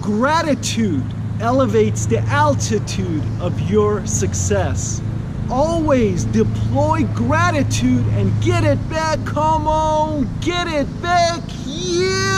Gratitude elevates the altitude of your success. Always deploy gratitude and get it back. Come on, get it back. Yeah!